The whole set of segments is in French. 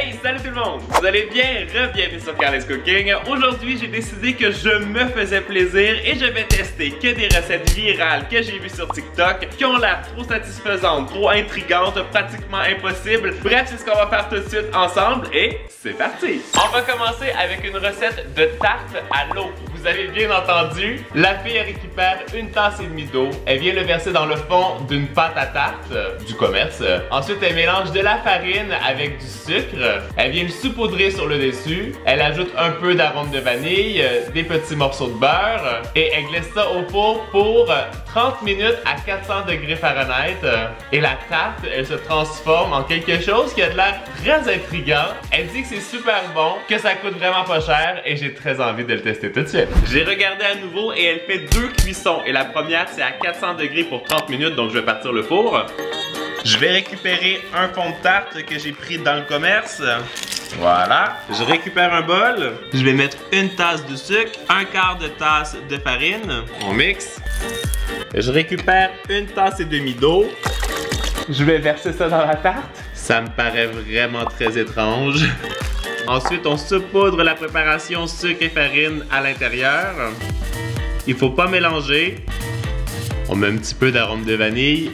Hey, salut tout le monde! Vous allez bien? Re-bienvenue sur Carlet's Cooking. Aujourd'hui, j'ai décidé que je me faisais plaisir et je vais tester que des recettes virales que j'ai vues sur TikTok qui ont l'air trop satisfaisantes, trop intrigantes, pratiquement impossibles. Bref, c'est ce qu'on va faire tout de suite ensemble et c'est parti! On va commencer avec une recette de tarte à l'eau. Vous avez bien entendu, la fille récupère une tasse et demie d'eau. Elle vient le verser dans le fond d'une pâte à tarte du commerce. Ensuite, elle mélange de la farine avec du sucre. Elle vient le saupoudrer sur le dessus. Elle ajoute un peu d'arôme de vanille, des petits morceaux de beurre et elle glisse ça au four pour 30 minutes à 400 degrés Fahrenheit. Et la tarte, elle se transforme en quelque chose qui a de l'air très intriguant. Elle dit que c'est super bon, que ça coûte vraiment pas cher et j'ai très envie de le tester tout de suite. J'ai regardé à nouveau et elle fait 2 cuissons et la première c'est à 400 degrés pour 30 minutes donc je vais partir le four. Je vais récupérer un fond de tarte que j'ai pris dans le commerce. Voilà. Je récupère un bol. Je vais mettre une tasse de sucre, un quart de tasse de farine. On mixe. Je récupère une tasse et demie d'eau. Je vais verser ça dans la tarte. Ça me paraît vraiment très étrange. Ensuite, on saupoudre la préparation sucre et farine à l'intérieur. Il faut pas mélanger. On met un petit peu d'arôme de vanille.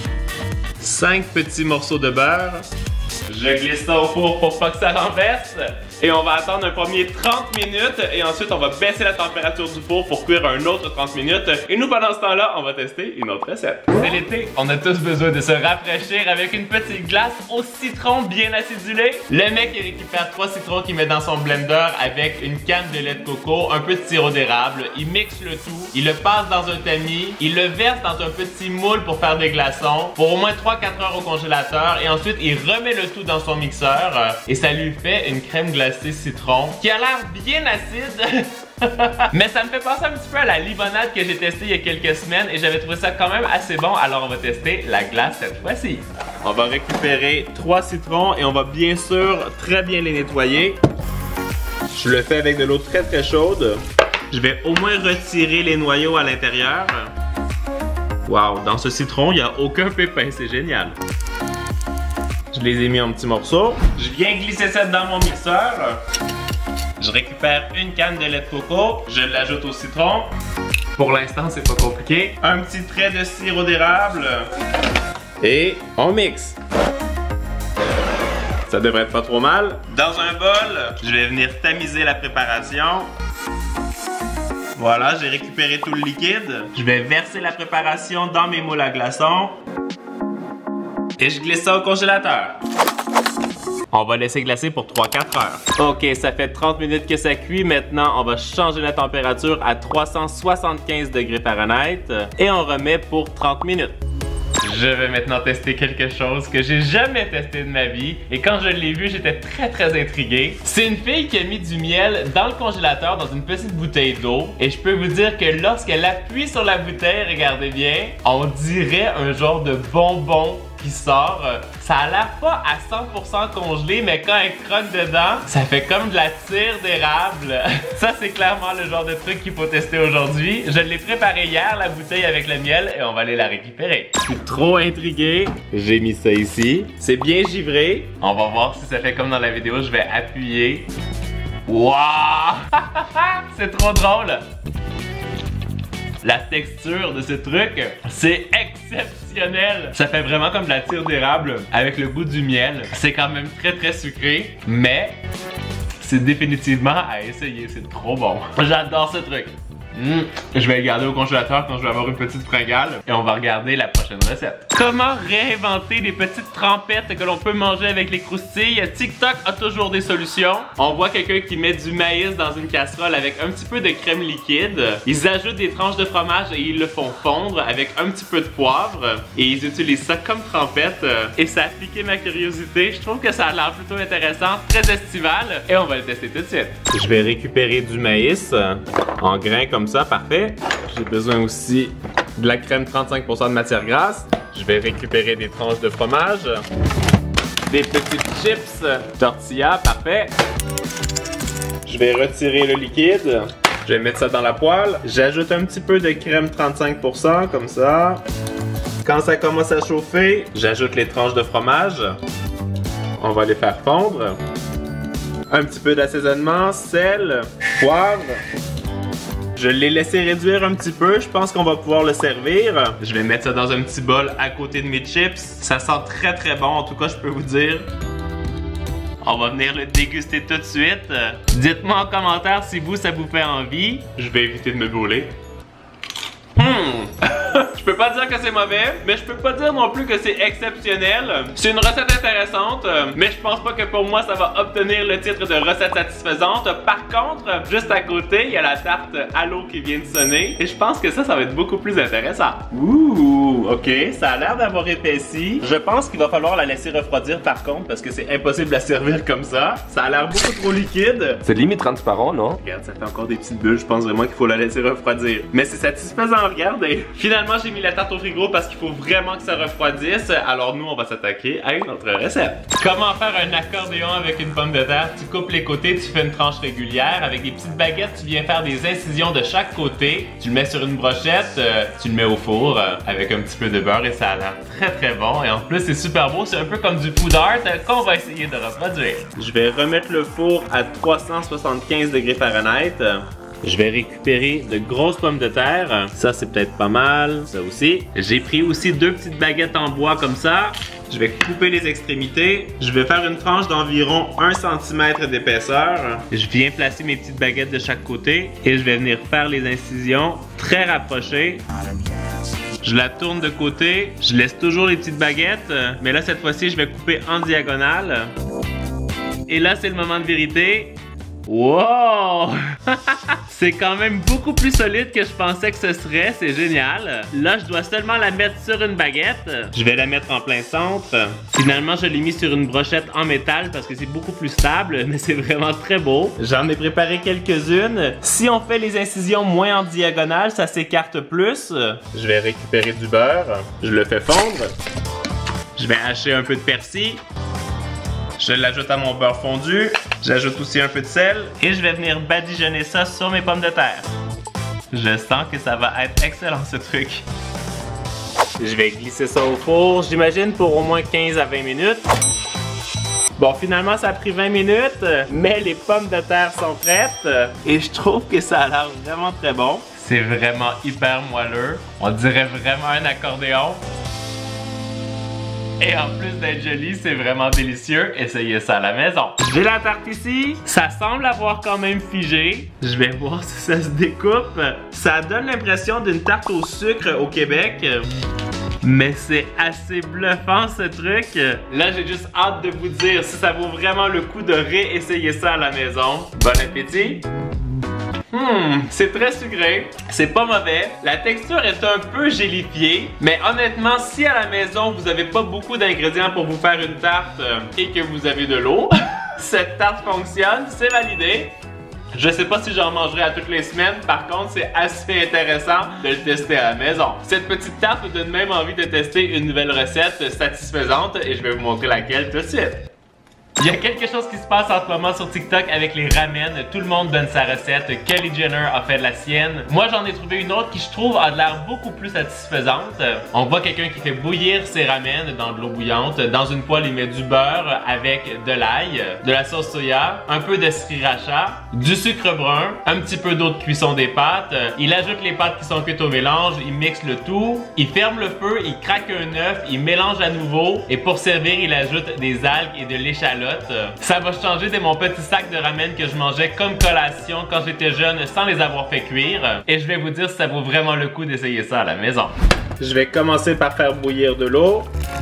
5 petits morceaux de beurre. Je glisse ça au four pour pas que ça renverse. Et on va attendre un premier 30 minutes et ensuite on va baisser la température du four pour cuire un autre 30 minutes. Et nous pendant ce temps-là, on va tester une autre recette. C'est l'été, on a tous besoin de se rafraîchir avec une petite glace au citron bien acidulé. Le mec il récupère 3 citrons qu'il met dans son blender avec une canne de lait de coco, un peu de sirop d'érable. Il mixe le tout, il le passe dans un tamis, il le verse dans un petit moule pour faire des glaçons pour au moins 3-4 heures au congélateur et ensuite il remet le tout dans son mixeur et ça lui fait une crème glacée citron qui a l'air bien acide. Mais ça me fait penser un petit peu à la limonade que j'ai testée il y a quelques semaines et j'avais trouvé ça quand même assez bon, alors on va tester la glace cette fois-ci. On va récupérer 3 citrons et on va bien sûr très bien les nettoyer. Je le fais avec de l'eau très très chaude. Je vais au moins retirer les noyaux à l'intérieur. Wow, dans ce citron, il n'y a aucun pépin, c'est génial. Je les ai mis en petits morceaux. Je viens glisser ça dans mon mixeur. Je récupère une canne de lait de coco. Je l'ajoute au citron. Pour l'instant, c'est pas compliqué. Un petit trait de sirop d'érable. Et on mixe. Ça devrait être pas trop mal. Dans un bol, je vais venir tamiser la préparation. Voilà, j'ai récupéré tout le liquide. Je vais verser la préparation dans mes moules à glaçons. Et je glisse ça au congélateur. On va laisser glacer pour 3-4 heures. Ok, ça fait 30 minutes que ça cuit. Maintenant, on va changer la température à 375 degrés Fahrenheit. Et on remet pour 30 minutes. Je vais maintenant tester quelque chose que j'ai jamais testé de ma vie. Et quand je l'ai vu, j'étais très intrigué. C'est une fille qui a mis du miel dans le congélateur dans une petite bouteille d'eau. Et je peux vous dire que lorsqu'elle appuie sur la bouteille, regardez bien, on dirait un genre de bonbon qui sort. Ça a l'air pas à 100% congelé, mais quand elle croque dedans, ça fait comme de la tire d'érable. Ça, c'est clairement le genre de truc qu'il faut tester aujourd'hui. Je l'ai préparé hier, la bouteille avec le miel, et on va aller la récupérer. Je suis trop intrigué. J'ai mis ça ici. C'est bien givré. On va voir si ça fait comme dans la vidéo. Je vais appuyer. Waouh! C'est trop drôle! La texture de ce truc, c'est exceptionnel. Ça fait vraiment comme de la tire d'érable avec le goût du miel. C'est quand même très sucré, mais c'est définitivement à essayer. C'est trop bon. J'adore ce truc. Je vais le garder au congélateur quand je vais avoir une petite fringale et on va regarder la prochaine recette. Comment réinventer des petites trempettes que l'on peut manger avec les croustilles? TikTok a toujours des solutions. On voit quelqu'un qui met du maïs dans une casserole avec un petit peu de crème liquide. Ils ajoutent des tranches de fromage et ils le font fondre avec un petit peu de poivre et ils utilisent ça comme trempette et ça a piqué ma curiosité. Je trouve que ça a l'air plutôt intéressant, très estival et on va le tester tout de suite. Je vais récupérer du maïs en grains comme ça, parfait. J'ai besoin aussi de la crème 35% de matière grasse. Je vais récupérer des tranches de fromage. Des petites chips tortilla, parfait. Je vais retirer le liquide. Je vais mettre ça dans la poêle. J'ajoute un petit peu de crème 35% comme ça. Quand ça commence à chauffer, j'ajoute les tranches de fromage. On va les faire fondre. Un petit peu d'assaisonnement, sel, poivre. Je l'ai laissé réduire un petit peu, je pense qu'on va pouvoir le servir. Je vais mettre ça dans un petit bol à côté de mes chips. Ça sent très très bon, en tout cas je peux vous dire. On va venir le déguster tout de suite. Dites-moi en commentaire si vous, ça vous fait envie. Je vais éviter de me brûler. Je peux pas dire que c'est mauvais, mais je peux pas dire non plus que c'est exceptionnel. C'est une recette intéressante, mais je pense pas que pour moi ça va obtenir le titre de recette satisfaisante. Par contre, juste à côté, il y a la tarte à l'eau qui vient de sonner et je pense que ça va être beaucoup plus intéressant. Ouh, ok, ça a l'air d'avoir épaissi. Je pense qu'il va falloir la laisser refroidir par contre parce que c'est impossible à servir comme ça. Ça a l'air beaucoup trop liquide. C'est limite transparent, non? Regarde, ça fait encore des petites bulles. Je pense vraiment qu'il faut la laisser refroidir. Mais c'est satisfaisant, regardez. Finalement, j'ai mis la tarte au frigo parce qu'il faut vraiment que ça refroidisse. Alors nous, on va s'attaquer à une autre recette. Comment faire un accordéon avec une pomme de terre? Tu coupes les côtés, tu fais une tranche régulière. Avec des petites baguettes, tu viens faire des incisions de chaque côté. Tu le mets sur une brochette, tu le mets au four avec un petit peu de beurre et ça a l'air très très bon. Et en plus, c'est super beau. C'est un peu comme du food art qu'on va essayer de refroidir. Je vais remettre le four à 375 degrés Fahrenheit. Je vais récupérer de grosses pommes de terre. Ça, c'est peut-être pas mal. Ça aussi. J'ai pris aussi 2 petites baguettes en bois comme ça. Je vais couper les extrémités. Je vais faire une tranche d'environ 1 cm d'épaisseur. Je viens placer mes petites baguettes de chaque côté et je vais venir faire les incisions très rapprochées. Je la tourne de côté. Je laisse toujours les petites baguettes. Mais là, cette fois-ci, je vais couper en diagonale. Et là, c'est le moment de vérité. Wow! C'est quand même beaucoup plus solide que je pensais que ce serait, c'est génial. Là, je dois seulement la mettre sur une baguette. Je vais la mettre en plein centre. Finalement, je l'ai mis sur une brochette en métal parce que c'est beaucoup plus stable, mais c'est vraiment très beau. J'en ai préparé quelques-unes. Si on fait les incisions moins en diagonale, ça s'écarte plus. Je vais récupérer du beurre. Je le fais fondre. Je vais hacher un peu de persil. Je l'ajoute à mon beurre fondu. J'ajoute aussi un peu de sel. Et je vais venir badigeonner ça sur mes pommes de terre. Je sens que ça va être excellent ce truc. Je vais glisser ça au four, j'imagine pour au moins 15 à 20 minutes. Bon, finalement, ça a pris 20 minutes, mais les pommes de terre sont prêtes. Et je trouve que ça a l'air vraiment très bon. C'est vraiment hyper moelleux. On dirait vraiment un accordéon. Et en plus d'être joli, c'est vraiment délicieux. Essayez ça à la maison. J'ai la tarte ici. Ça semble avoir quand même figé. Je vais voir si ça se découpe. Ça donne l'impression d'une tarte au sucre au Québec. Mais c'est assez bluffant ce truc. Là, j'ai juste hâte de vous dire si ça vaut vraiment le coup de réessayer ça à la maison. Bon appétit! C'est très sucré, c'est pas mauvais. La texture est un peu gélifiée, mais honnêtement, si à la maison vous avez pas beaucoup d'ingrédients pour vous faire une tarte et que vous avez de l'eau, cette tarte fonctionne, c'est validé. Je sais pas si j'en mangerai à toutes les semaines, par contre c'est assez intéressant de le tester à la maison. Cette petite tarte me donne même envie de tester une nouvelle recette satisfaisante et je vais vous montrer laquelle tout de suite. Il y a quelque chose qui se passe en ce moment sur TikTok avec les ramen. Tout le monde donne sa recette. Kylie Jenner a fait la sienne. Moi, j'en ai trouvé une autre qui, je trouve, a l'air beaucoup plus satisfaisante. On voit quelqu'un qui fait bouillir ses ramen dans de l'eau bouillante. Dans une poêle, il met du beurre avec de l'ail, de la sauce soya, un peu de sriracha, du sucre brun, un petit peu d'eau de cuisson des pâtes. Il ajoute les pâtes qui sont cuites au mélange, il mixe le tout, il ferme le feu, il craque un œuf, il mélange à nouveau et pour servir, il ajoute des algues et de l'échalote. Ça va changer de mon petit sac de ramen que je mangeais comme collation quand j'étais jeune sans les avoir fait cuire. Et je vais vous dire si ça vaut vraiment le coup d'essayer ça à la maison. Je vais commencer par faire bouillir de l'eau.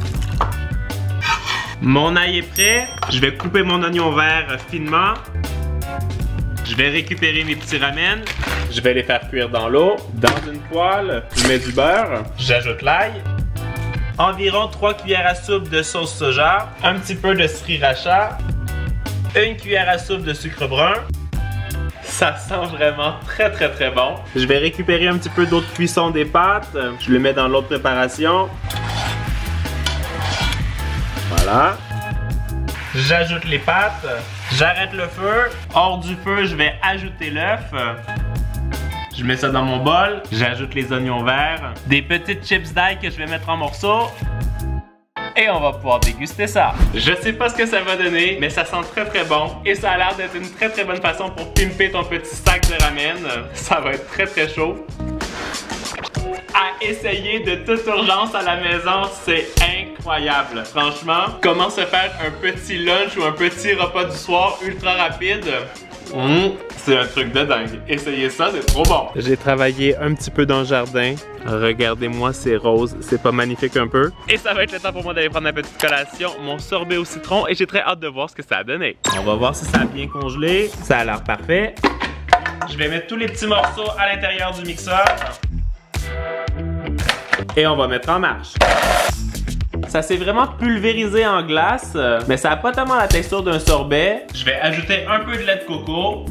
Mon ail est prêt. Je vais couper mon oignon vert finement. Je vais récupérer mes petits ramen. Je vais les faire cuire dans l'eau. Dans une poêle, je mets du beurre. J'ajoute l'ail. Environ 3 cuillères à soupe de sauce soja, un petit peu de sriracha, 1 cuillère à soupe de sucre brun. Ça sent vraiment très bon. Je vais récupérer un petit peu d'eau de cuisson des pâtes. Je le mets dans l'autre préparation. Voilà. J'ajoute les pâtes. J'arrête le feu. Hors du feu, je vais ajouter l'œuf. Je mets ça dans mon bol, j'ajoute les oignons verts, des petites chips d'ail que je vais mettre en morceaux. et on va pouvoir déguster ça. Je sais pas ce que ça va donner, mais ça sent très très bon et ça a l'air d'être une très très bonne façon pour pimper ton petit sac de ramen. Ça va être très très chaud. À essayer de toute urgence à la maison, c'est incroyable. Franchement, comment se faire un petit lunch ou un petit repas du soir ultra rapide? C'est un truc de dingue. Essayez ça, c'est trop bon. J'ai travaillé un petit peu dans le jardin. Regardez-moi ces roses, c'est pas magnifique un peu? Et ça va être le temps pour moi d'aller prendre ma petite collation, mon sorbet au citron, et j'ai très hâte de voir ce que ça a donné. On va voir si ça a bien congelé. Ça a l'air parfait. Je vais mettre tous les petits morceaux à l'intérieur du mixeur. Et on va mettre en marche. Ça s'est vraiment pulvérisé en glace, mais ça n'a pas tellement la texture d'un sorbet. Je vais ajouter un peu de lait de coco.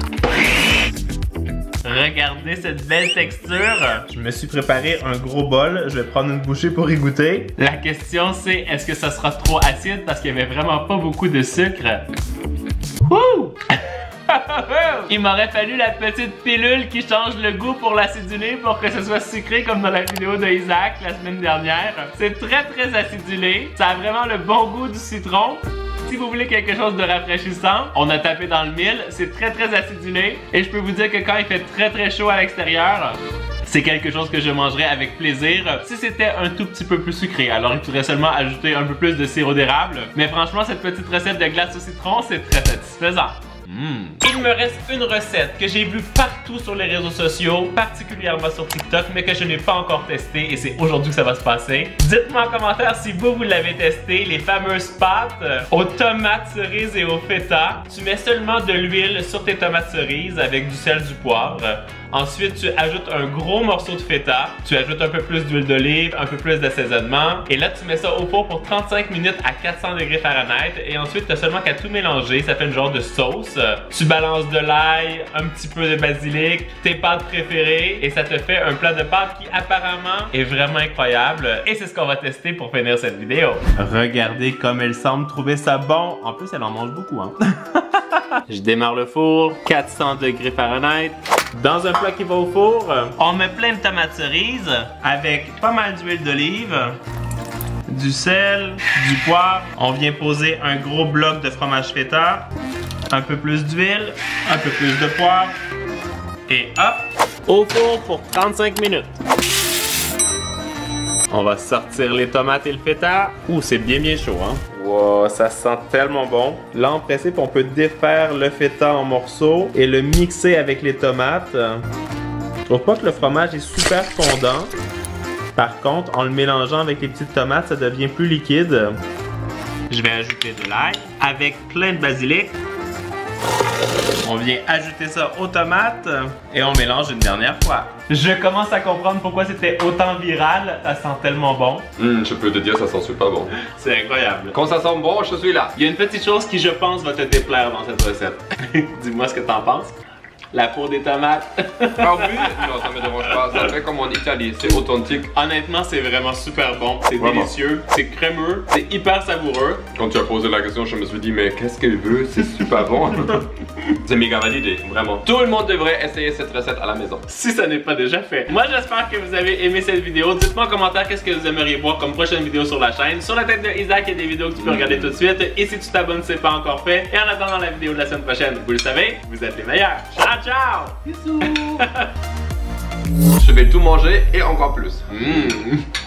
Regardez cette belle texture. Je me suis préparé un gros bol. Je vais prendre une bouchée pour y goûter. La question c'est, est-ce que ça sera trop acide parce qu'il n'y avait vraiment pas beaucoup de sucre? Wouh! Il m'aurait fallu la petite pilule qui change le goût pour l'acidulé pour que ce soit sucré comme dans la vidéo de Isaac la semaine dernière. C'est très très acidulé. Ça a vraiment le bon goût du citron. Si vous voulez quelque chose de rafraîchissant, on a tapé dans le mille. C'est très très acidulé. Et je peux vous dire que quand il fait très très chaud à l'extérieur, c'est quelque chose que je mangerais avec plaisir si c'était un tout petit peu plus sucré. Alors il faudrait seulement ajouter un peu plus de sirop d'érable. Mais franchement, cette petite recette de glace au citron, c'est très satisfaisant. Il me reste une recette que j'ai vue partout sur les réseaux sociaux, particulièrement sur TikTok, mais que je n'ai pas encore testée et c'est aujourd'hui que ça va se passer. Dites-moi en commentaire si vous l'avez testé, les fameuses pâtes aux tomates cerises et au feta. Tu mets seulement de l'huile sur tes tomates cerises avec du sel, du poivre. Ensuite, tu ajoutes un gros morceau de feta, tu ajoutes un peu plus d'huile d'olive, un peu plus d'assaisonnement, et là tu mets ça au four pour 35 minutes à 400 degrés Fahrenheit, et ensuite tu as seulement qu'à tout mélanger, ça fait une genre de sauce. Tu balances de l'ail, un petit peu de basilic, tes pâtes préférées, et ça te fait un plat de pâtes qui apparemment est vraiment incroyable, et c'est ce qu'on va tester pour finir cette vidéo. Regardez comme elle semble trouver ça bon, en plus elle en mange beaucoup hein. Je démarre le four, 400 degrés Fahrenheit. Dans un plat qui va au four, on met plein de tomates cerises avec pas mal d'huile d'olive, du sel, du poivre. On vient poser un gros bloc de fromage feta, un peu plus d'huile, un peu plus de poivre et hop, au four pour 35 minutes. On va sortir les tomates et le feta. Ouh, c'est bien chaud hein. Wow, ça sent tellement bon. Là, en principe, on peut défaire le feta en morceaux et le mixer avec les tomates. Je trouve pas que le fromage est super fondant. Par contre, en le mélangeant avec les petites tomates, ça devient plus liquide. Je vais ajouter de l'ail avec plein de basilic. On vient ajouter ça aux tomates et on mélange une dernière fois. Je commence à comprendre pourquoi c'était autant viral. Ça sent tellement bon. Je peux te dire, ça sent super bon. C'est incroyable. Quand ça sent bon, je suis là. Il y a une petite chose qui, je pense, va te déplaire dans cette recette. Dis-moi ce que t'en penses. La peau des tomates. Ah oui? Non, ça me dérange pas. Ça fait comme en Italie, c'est authentique. Honnêtement, c'est vraiment super bon. C'est délicieux, c'est crémeux, c'est hyper savoureux. Quand tu as posé la question, je me suis dit, mais qu'est-ce qu'elle veut? C'est super bon. C'est méga validé, vraiment. Tout le monde devrait essayer cette recette à la maison. Si ça n'est pas déjà fait. Moi, j'espère que vous avez aimé cette vidéo. Dites-moi en commentaire qu'est-ce que vous aimeriez voir comme prochaine vidéo sur la chaîne. Sur la tête de Isaac, il y a des vidéos que tu peux regarder tout de suite. Et si tu t'abonnes, c'est pas encore fait. Et en attendant la vidéo de la semaine prochaine, vous le savez, vous êtes les meilleurs. Ciao, ciao! Je vais tout manger et encore plus.